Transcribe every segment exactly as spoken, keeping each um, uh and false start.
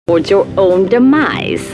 towards your own demise.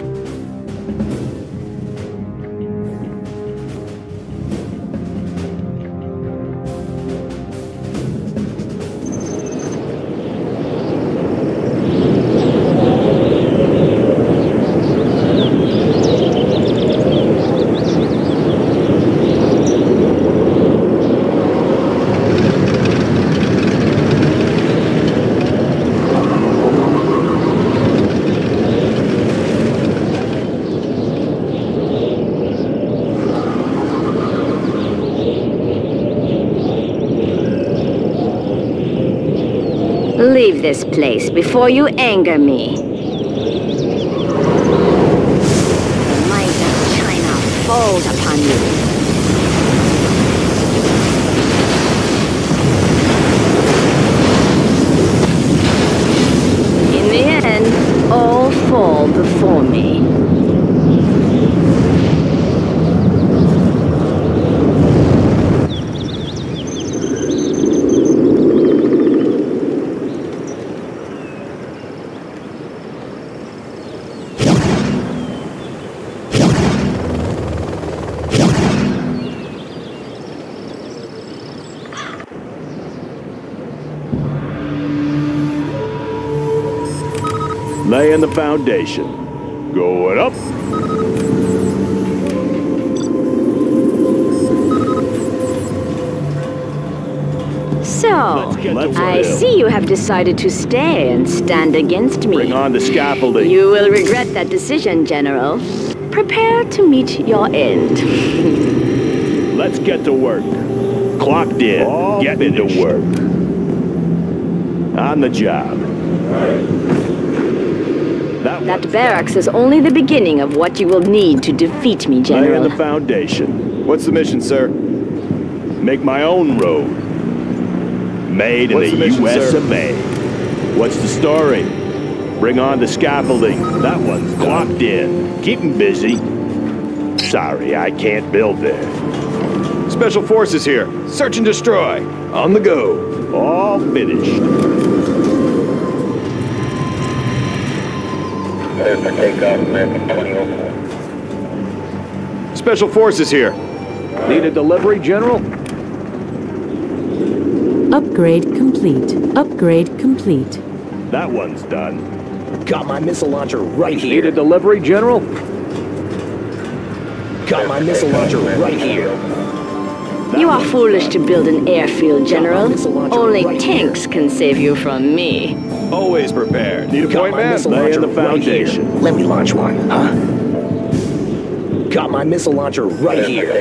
Leave this place before you anger me. The might of China falls upon you. In the end, all fall before me. Laying the foundation. Going up. So, I see you have decided to stay and stand against me. Bring on the scaffolding. You will regret that decision, General. Prepare to meet your end. Let's get to work. Clocked in. All get finished. Into work. On the job. That, that barracks done. Is only the beginning of what you will need to defeat me, General. Laying the foundation. What's the mission, sir? Make my own road. Made in the, the mission, U S of A. What's the story? Bring on the scaffolding. That one's clocked in. Keep 'em busy. Sorry, I can't build there. Special Forces here. Search and destroy. On the go. All finished. Special Forces here. Need a delivery, General? Upgrade complete. Upgrade complete. That one's done. Got my missile launcher right here. Need a delivery, General? Got my missile launcher right here. You are foolish to build an airfield, General. Only tanks can save you from me. Always prepared. Need a point, man? Laying the foundation. Right. Let me launch one, huh? Got my missile launcher right here.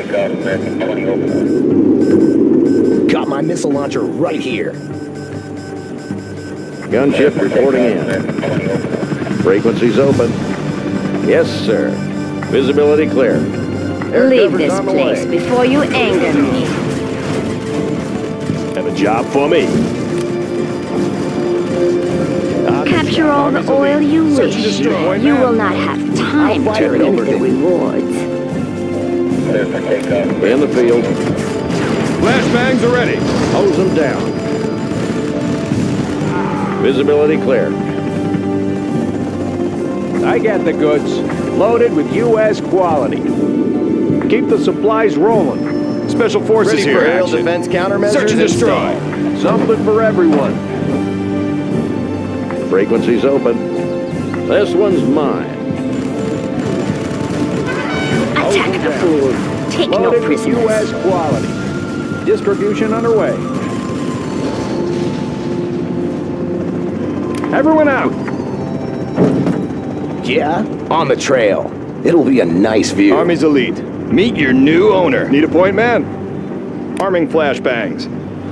Got my missile launcher right here. Gunship reporting in. Frequencies open. Yes, sir. Visibility clear. Air Leave this place before you anger me. Have a job for me. Capture all the oil you wish. You will not have time to reap the rewards. In the field. Flashbangs are ready. Hose them down. Visibility clear. I got the goods. Loaded with U S quality. Keep the supplies rolling. Special Forces ready here. For aerial defense countermeasures. Search and destroy. Something for everyone. Frequencies open. This one's mine. Attack the fool. Take no Loaded prisoners. with U S quality. Distribution underway. Everyone out. Yeah, on the trail. It'll be a nice view. Army's elite. Meet your new owner. Need a point, man? Arming flashbangs.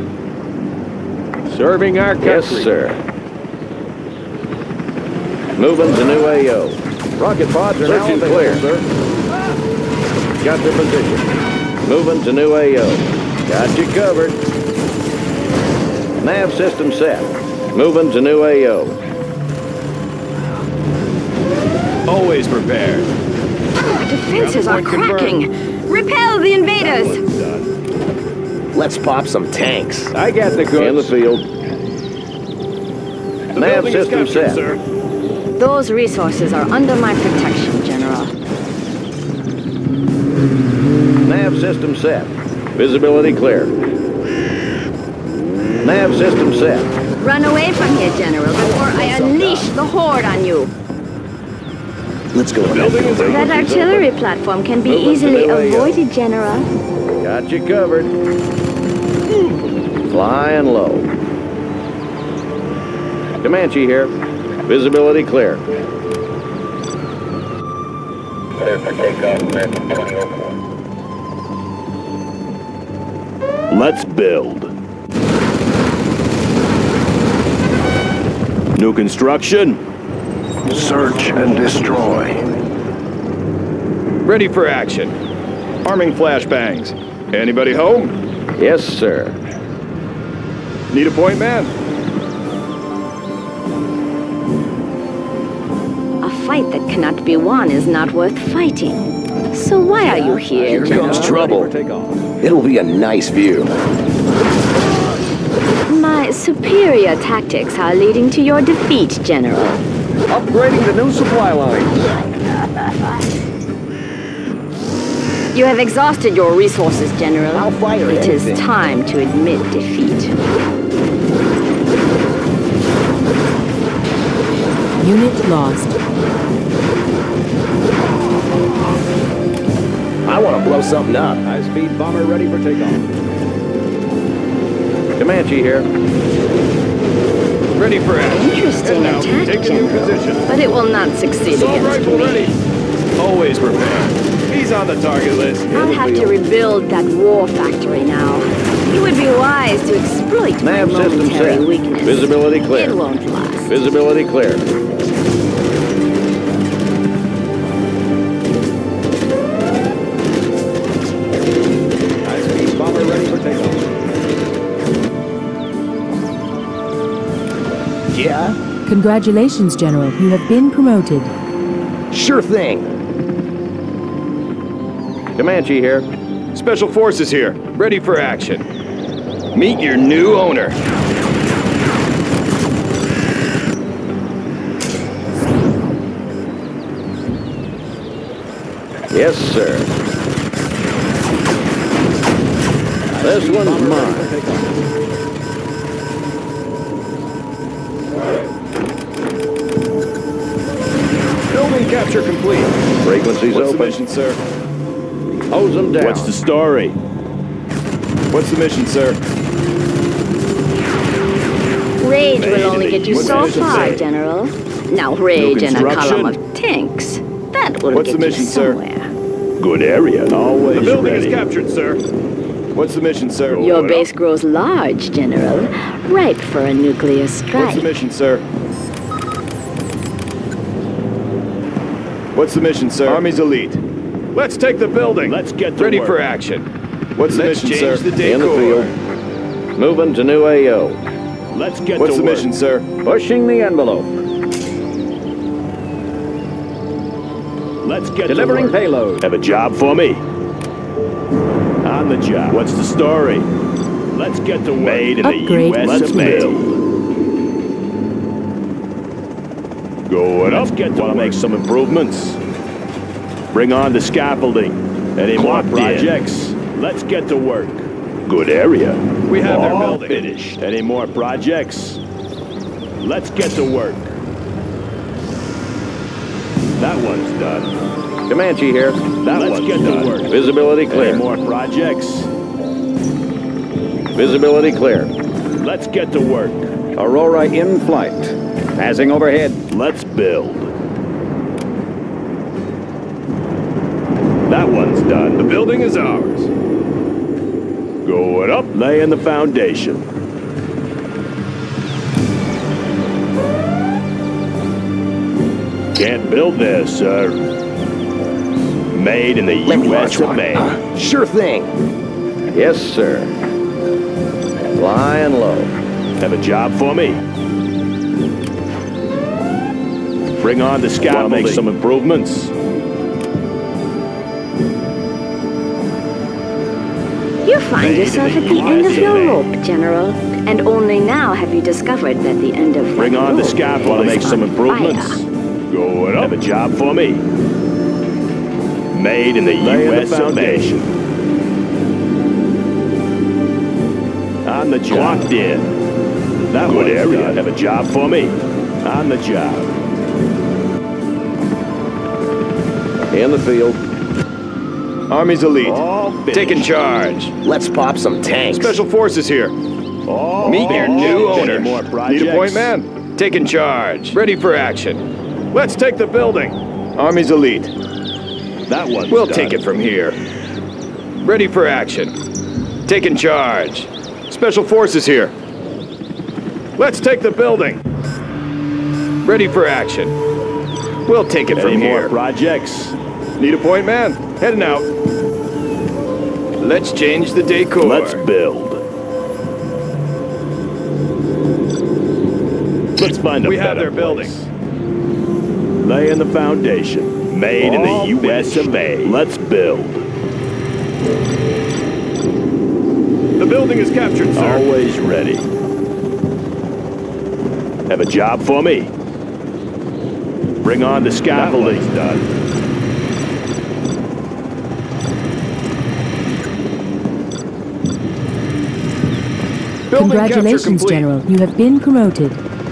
Serving our country. Yes, sir. Moving to new A O. Rocket pods are Search and now clear, sir. Got their position. Moving to new A O. Got you covered. Nav system set. Moving to new A O. Always prepared. Our defenses are cracking. Repel the invaders. Let's pop some tanks. I got the goods. In the field. The Nav building is system captured, set. sir. Those resources are under my protection, General. Nav system set. Visibility clear. Nav system set. Run away from here, General, before I unleash the Horde on you. Let's go. That artillery platform can be Moving to easily the A O. avoided, General. Got you covered. Flying low. Comanche here. Visibility clear. Clear for takeoff, American twenty oh four. Let's build. New construction. Search and destroy. Ready for action. Arming flashbangs. Anybody home? Yes, sir. Need a point man? A fight that cannot be won is not worth fighting. So why are you here, Here General? comes trouble. Take off. It'll be a nice view. My superior tactics are leading to your defeat, General. Upgrading the new supply lines. You have exhausted your resources, General. I'll fire It is anything. time to admit defeat. Unit lost. I want to blow something up. High-speed bomber ready for takeoff. Comanche here. Ready for action. Interesting And now, attack, take a new General. position. But it will not succeed Assault against rifle me. ready. Always prepared. He's on the target list. I'll have to rebuild that war factory now. It would be wise to exploit my Nav system momentary set. weakness. Visibility clear. It won't last. Visibility clear. High-speed bomber ready for takeoff. Yeah? Congratulations, General. You have been promoted. Sure thing. Comanche here. Special Forces here. Ready for action. Meet your new owner. Yes, sir. This one's mine. Building capture complete. Frequencies What's the open. mission, sir? Hose them down. What's the story? What's the mission, sir? Rage Made will only in the get you U S so of far, A. General. Now rage and a construction? column of tanks. That will What's get the mission, you sir? somewhere. Good area. Always The building ready. is captured, sir. What's the mission, sir? Your What base up? grows large, General. Ripe for a nuclear What's strike. the mission, sir? What's the mission, sir? Army's elite. Let's take the building. Let's get to ready work. for action. What's the Let's mission, change sir? the In the decor. field. Moving to new A O. Let's get What's to the work. mission, sir? Pushing the envelope. Let's get Delivering to work. payload. Have a job for me? On the job. What's the story? Let's get to work. Made in Upgrade the U S of complete. A. Going up. Let's get to Want to make some improvements. Bring on the scaffolding. Any more Clocked in. projects? Let's get to work. Good area. We have their All building. finished. Any more projects? Let's get to work. That one's done. Comanche here. That Let's one's get to done. work. Visibility clear. Any more projects? Visibility clear. Let's get to work. Aurora in flight. Passing overhead. Let's build. That one's done. The building is ours. Going up, laying the foundation. Can't build this, sir. Made in the Let me U S launch of one. A. Uh, sure thing. Yes, sir. Flying low. Have a job for me? Bring on the scaffolding. Want to make some improvements? You find Made yourself in at the the end of U S your of A. rope, General. And only now have you discovered that the end of Bring that on the rope scaffolding. is Want to make some on improvements? fire. Going up. Have a job for me. Made in the U S of A. On the job. Clocked in. That good area. Done. Have a job for me. On the job. In the field. Army's elite. All taking charge. Let's pop some tanks. Special forces here. All Meet your new owner. More Need a point man. Taking charge. Ready for action. Let's take the building. Army's elite. That one. We'll done. take it from here. Ready for action. Taking charge. Special forces here. Let's take the building. Ready for action. We'll take it Any from more here. projects? Need a point man. Heading out. Let's change the decor. Let's build. Let's find a We have better their building. place. Laying the foundation. Made All in the U S of A. Let's build. The building is captured, sir. Always ready. Have a job for me. Bring on the scaffolding. Done. Building capture Congratulations, complete. General. You have been promoted.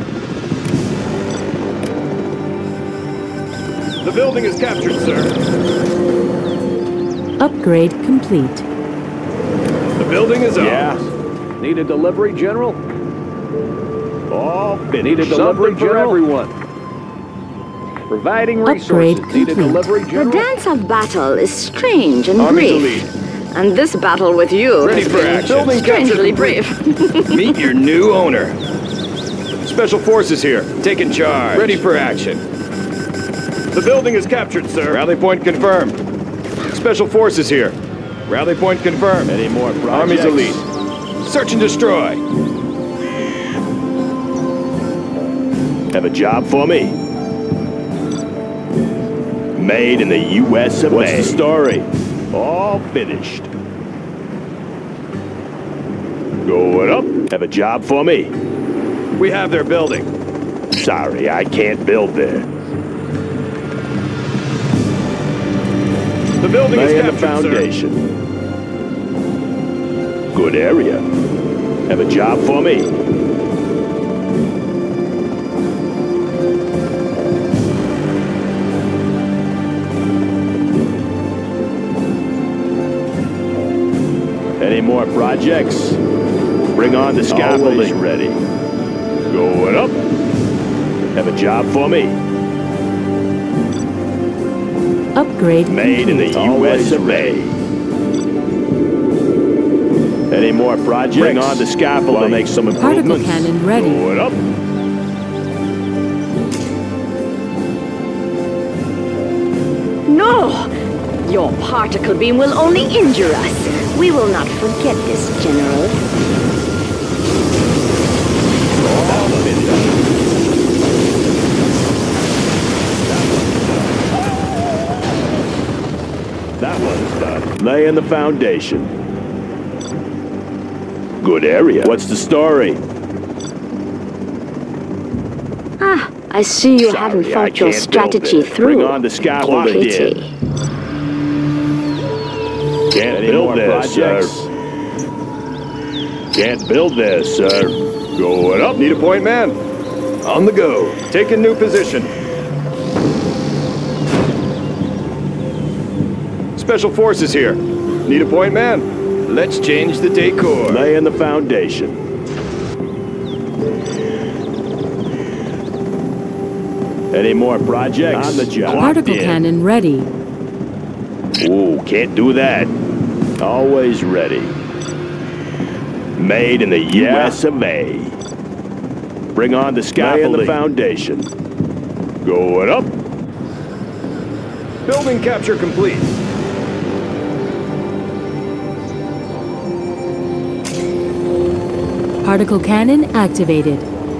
The building is captured, sir. Upgrade complete. The building is Yeah. ours. Need a delivery, General? All finished. Need a delivery for everyone. Providing Upgrade resources. Need a complete. delivery, The General? dance of battle is strange and Army's brief. elite. And this battle with you Ready has for been action. Building strangely capture brief. Meet your new owner. Special forces here. Taking charge. Ready for action. The building is captured, sir. Rally point confirmed. Special forces here. Rally point confirmed. Any more projects? Army's elite. Search and destroy. Have a job for me. Made in the U S of A. What's the story? All finished. Going up. Have a job for me. We have their building. Sorry, I can't build there. The building is Laying the captured, sir. foundation. Good area. Have a job for me. Any more projects? Bring on the scaffolding. Always ready. Going up. Have a job for me. Upgrade Made in the complete. U S of A. Any more projects? Bring on the scaffolding. Wanna make some Particle improvements. cannon ready. Going up. No! Your particle beam will only injure us. We will not forget this, General. That one's done. Laying the foundation. Good area. What's the story? Ah, I see you Sorry, haven't I thought your can't build strategy it. through. Bring on the scaffolding. Pity. Can't Any build more this, projects? sir. Can't build this, sir. Going up. Need a point man. On the go. Take a new position. Special forces here. Need a point man. Let's change the decor. Laying the foundation. Any more projects? On the job. Particle In. cannon ready. Ooh, can't do that. Always ready. Made in the U S of A. Bring on the scaffolding. the foundation. Going up. Building capture complete. Particle cannon activated.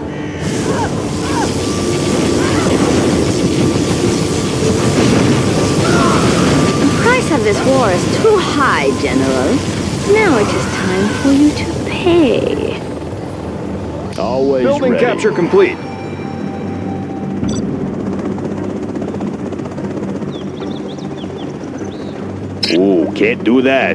The price of this war is too high, General. Now it is time for you to pay. Always Building ready. capture complete. Ooh, can't do that.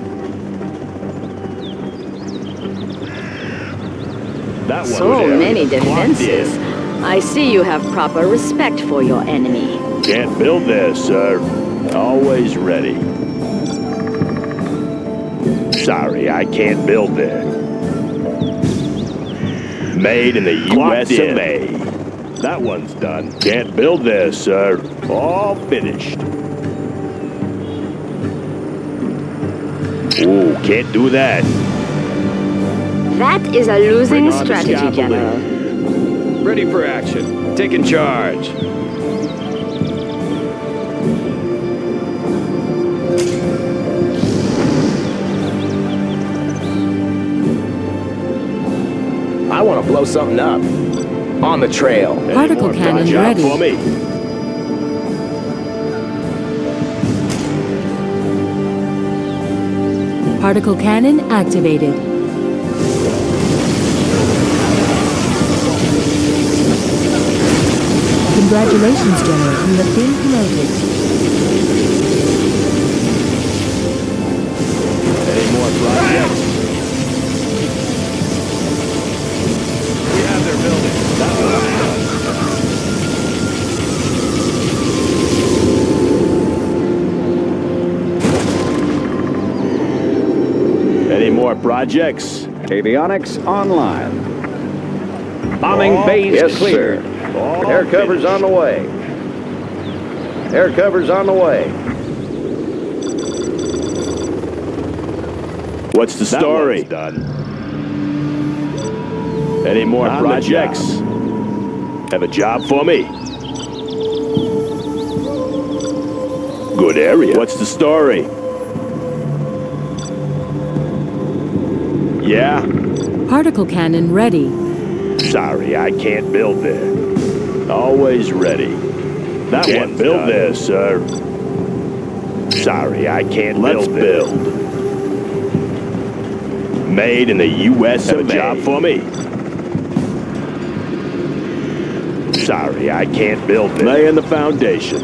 That one So was many area. defenses. I see you have proper respect for your enemy. Can't build there, sir. Always ready. Sorry, I can't build there. Made in the U S of A. That one's done. Can't build there, sir. All finished. Ooh, can't do that. That is a losing Bring on the strategy, scaffolding. General. Ready for action. Taking charge. I want to blow something up. On the trail. Any Particle more cannon job ready. for me? Particle cannon activated. Congratulations, General. You have been promoted. Any more projects? We have their building. That one's done. Any more projects? Avionics online. Bombing All bays yes, clear. sir. All Air cover's finished. on the way. Air cover's on the way. What's the That story? one's done. Any more On the projects? Have a job for me? Good area. What's the story? Yeah? Particle cannon ready. Sorry, I can't build there. Always ready. That can't one's build done. there, sir. Sorry, I can't Let's build there. build. Made in the U S Have of a A. job for me. Sorry, I can't build there. Laying the foundation.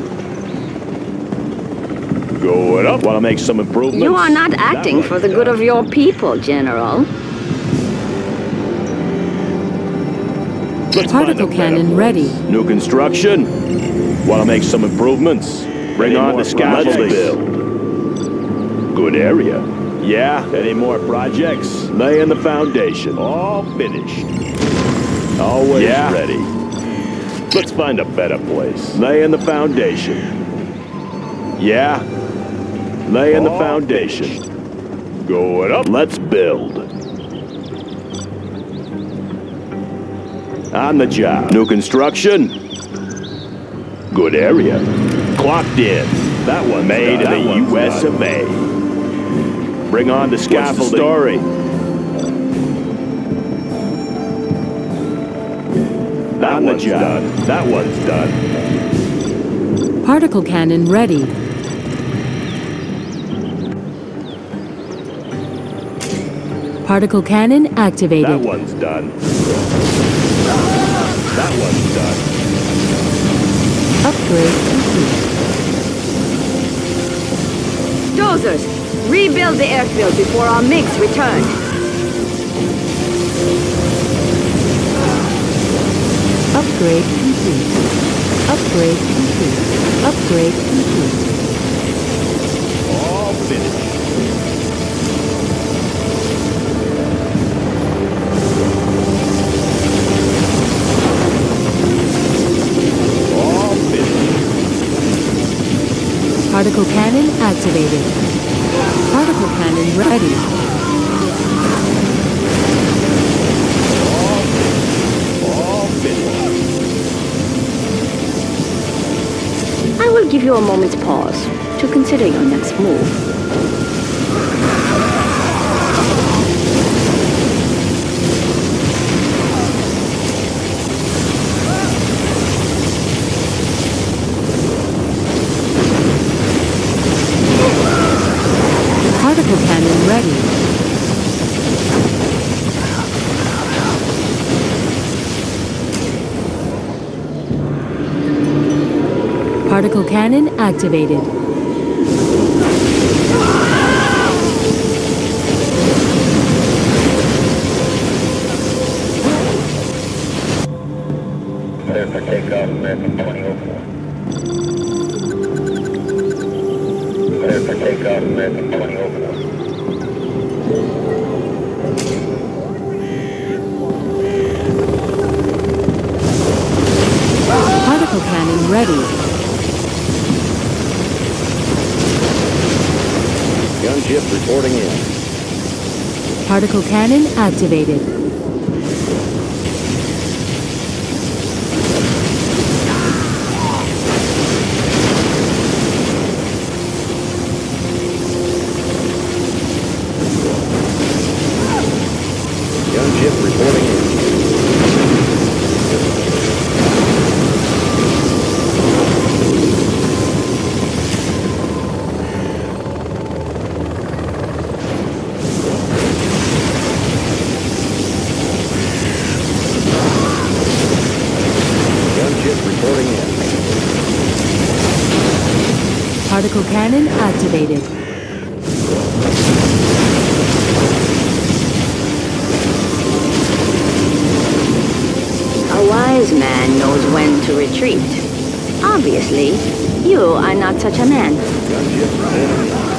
Going up. Want to make some improvements? You are not That acting for one's the good done. of your people, General. Let's find Particle a better cannon place. ready. New construction. Want to make some improvements? Bring Any on more the scaffolding. projects? Build. Good area. Yeah. Any more projects? Laying the foundation. All finished. Always Yeah. ready. Let's find a better place. Laying the foundation. Yeah. Laying the All foundation. Going up. Let's build. On the job. New construction. Good area. Clocked in. That one made done. in That the one's U S done. of A. Bring on the What's the scaffolding. story? That On the one's job. done. That one's done. Particle cannon ready. Particle cannon activated. That one's done. That one's done. Upgrade complete. Dozers, rebuild the airfield before our MiGs return. Upgrade complete. Upgrade complete. Upgrade complete. All finished. All finished. Particle cannon activated. Particle cannon ready. All finished. I will give you a moment's pause to consider your next move. Particle cannon ready. Particle cannon activated. takeoff, American twenty oh four. Particle cannon ready. Gunship reporting in. Particle cannon activated. Gunship reporting in. Particle cannon activated. A wise man knows when to retreat. Obviously, you are not such a man. Gunship reporting in.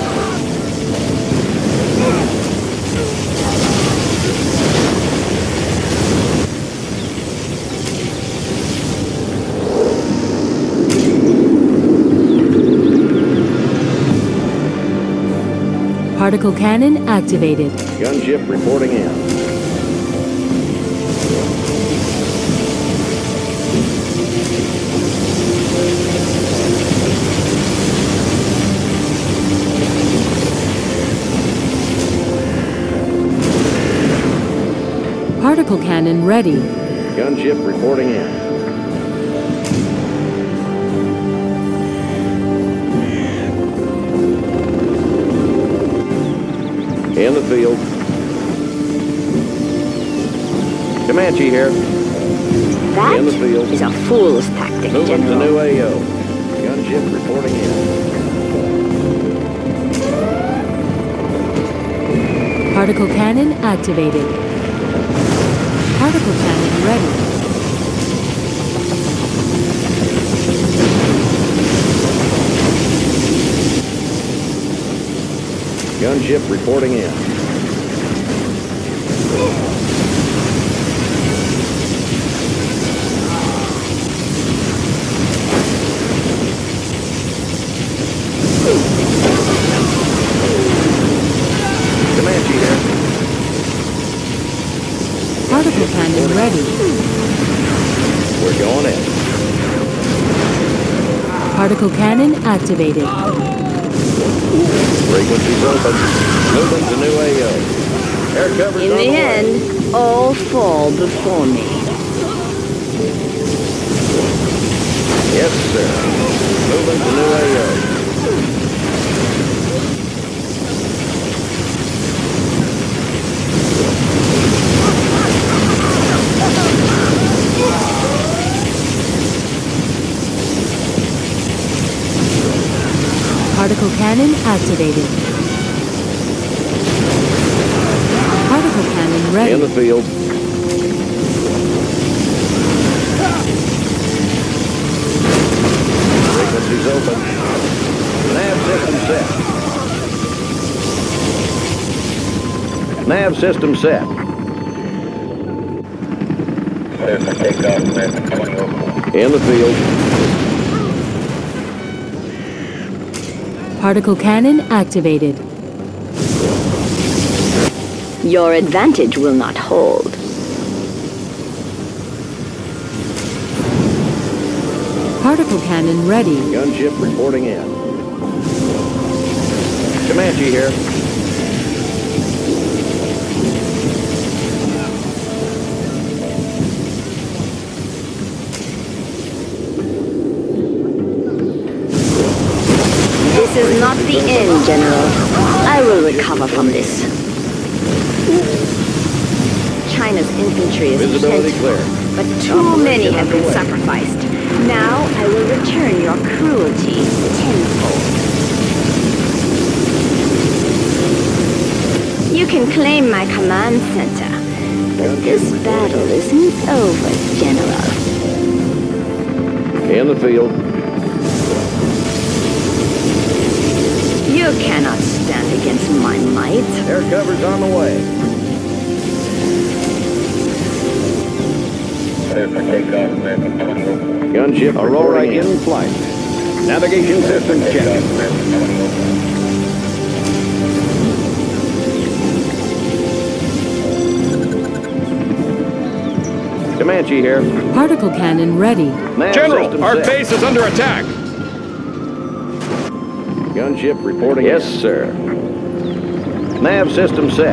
Particle cannon activated. Gunship reporting in. Particle cannon ready. Gunship reporting in. In the field. Comanche here. That In the field. is a fool's tactic, Moving to General. new A O. Gunship reporting in. Particle cannon activated. Particle cannon ready. Gunship reporting in. Comanche here. Particle cannon ready. We're going in. Particle cannon activated. Frequencies open. Moving to new A O. Air cover's In on the the way. end, all fall before me. Yes, sir. Moving to new A O. Particle cannon activated. Particle cannon ready. In the field. Frequencies open. Nav system set. Nav system set. Clear for takeoff, American twenty oh four. In the field. Particle cannon activated. Your advantage will not hold. Particle cannon ready. Gunship reporting in. Comanche here. This is not the end, General. I will recover from this. China's infantry is Visibility plentiful, clear. but too many have been sacrificed. Now I will return your cruelty tenfold. You can claim my command center, but this battle isn't over, General. In the field. You cannot stand against my might. Air cover's on the way. Clear for takeoff, American twenty oh four. Gunship Aurora reporting in flight. Navigation system check. Takeoff, American twenty oh four. Comanche here. Particle cannon ready. Nav General, system our set. base is under attack. Gunship reporting. Yes, sir. Nav system set.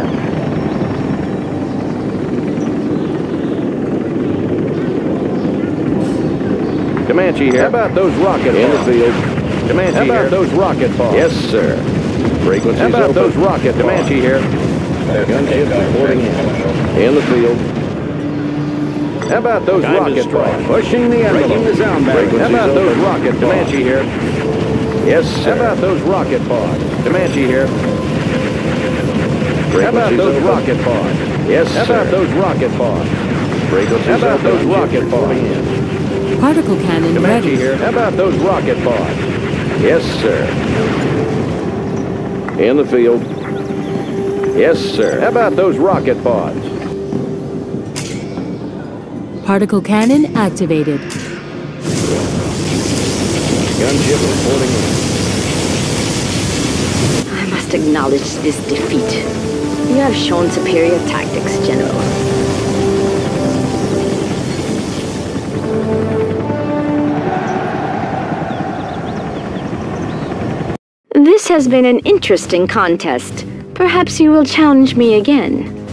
Comanche here. How about those rocket in the field? Comanche How about here. those rocket bombs? Yes, sir. Frequencies How about open. those rocket Comanche here. Gunship reporting in. In the field. How about those Time rocket bombs? Pushing the envelope. Breaking the sound barrier. How about those rocket bombs? Comanche here. Yes, sir. How about those rocket pods? Comanche here. How about those rocket pods? Yes, sir. How about those rocket pods? How about those rocket pods? Particle cannon Comanche ready. here. How about those rocket pods? Yes, sir. In the field. Yes, sir. How about those rocket pods? Particle cannon activated. Gunship reporting in. I must acknowledge this defeat. You have shown superior tactics, General. This has been an interesting contest. Perhaps you will challenge me again.